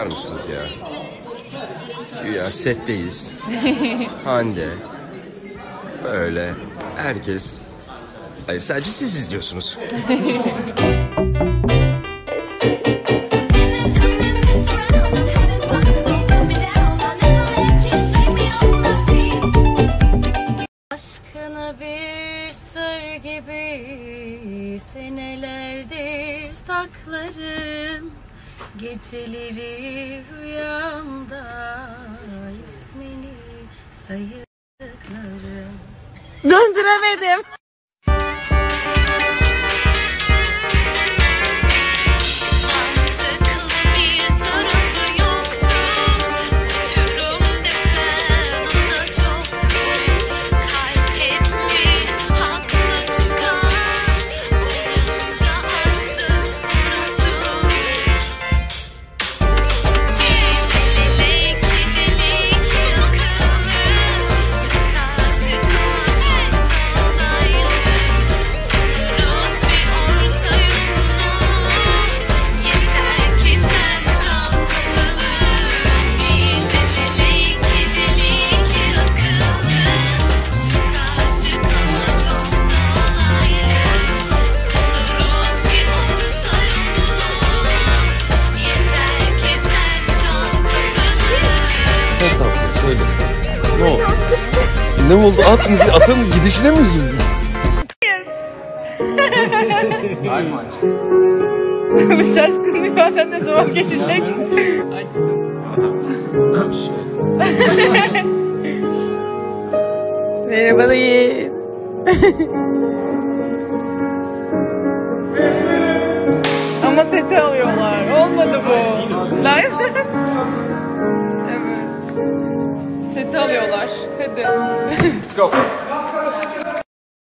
bakar mısınız ya? Güya setteyiz. Hande. Böyle herkes... Hayır, sadece siz izliyorsunuz. Aşkına bir sır gibi senelerdir saklarım. Geceleri rüyamda ismini sayıklarım. Döndüremedim. Ne oldu? Ne oldu? Atın gidişine mi üzüldün? Bu şaşkın ifaden ne zaman geçecek? Açtım. Merhaba Yiğit. Ama seti alıyorlar. Olmadı bu. Evet. Seti alıyorlar. Hadi. Let's go.